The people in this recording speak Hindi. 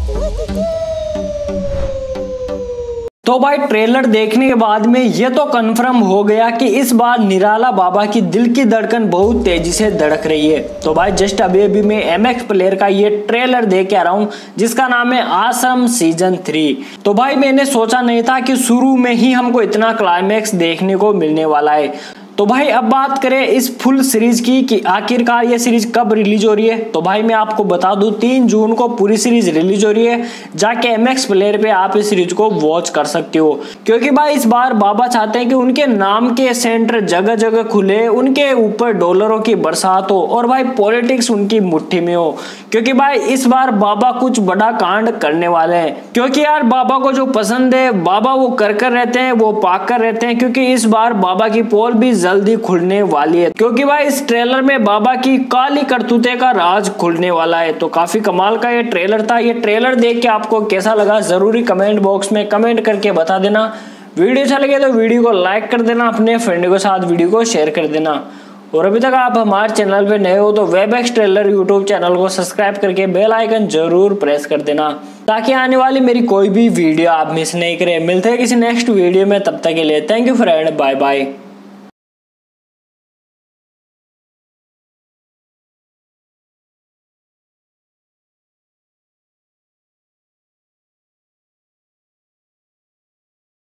तो भाई ट्रेलर देखने के बाद में ये तो कंफर्म हो गया कि इस बार निराला बाबा की दिल की धड़कन बहुत तेजी से धड़क रही है। तो भाई जस्ट अभी मैं MX प्लेयर का ये ट्रेलर देख के आ रहा हूँ जिसका नाम है आश्रम सीजन 3। तो भाई मैंने सोचा नहीं था कि शुरू में ही हमको इतना क्लाइमैक्स देखने को मिलने वाला है। तो भाई अब बात करें इस फुल सीरीज की कि आखिरकार ये सीरीज कब रिलीज हो रही है। तो भाई मैं आपको बता दूं 3 जून को पूरी सीरीज रिलीज हो रही है। जाके MX प्लेयर पे आप इस सीरीज को वॉच कर सकते हो, क्योंकि भाई इस बार बाबा चाहते हैं कि उनके नाम के सेंटर जगह जगह खुले, उनके ऊपर डॉलरों की बरसात हो और भाई पॉलिटिक्स उनकी मुट्ठी में हो। क्योंकि भाई इस बार बाबा कुछ बड़ा कांड करने वाले हैं, क्योंकि यार बाबा को जो पसंद है बाबा वो कर रहते हैं, वो पाक कर रहते हैं। क्योंकि इस बार बाबा की पोल भी जल्दी खुलने वाली है, क्योंकि भाई इस ट्रेलर में बाबा की काली करतूते का राज खुलने वाला है। तो काफी कमाल का ये ट्रेलर था। ये ट्रेलर देख के आपको कैसा लगा जरूरी कमेंट बॉक्स में कमेंट करके बता देना। वीडियो अच्छा लगे तो वीडियो को लाइक कर देना, अपने फ्रेंड के साथ वीडियो को शेयर कर देना। और अभी तक आप हमारे चैनल पे नए हो तो वेबएक्स ट्रेलर यूट्यूब चैनल को सब्सक्राइब करके बेल आइकन जरूर प्रेस कर देना, ताकि आने वाली मेरी कोई भी वीडियो आप मिस नहीं करें। मिलते हैं किसी नेक्स्ट वीडियो में, तब तक के लिए thank you friend, bye bye.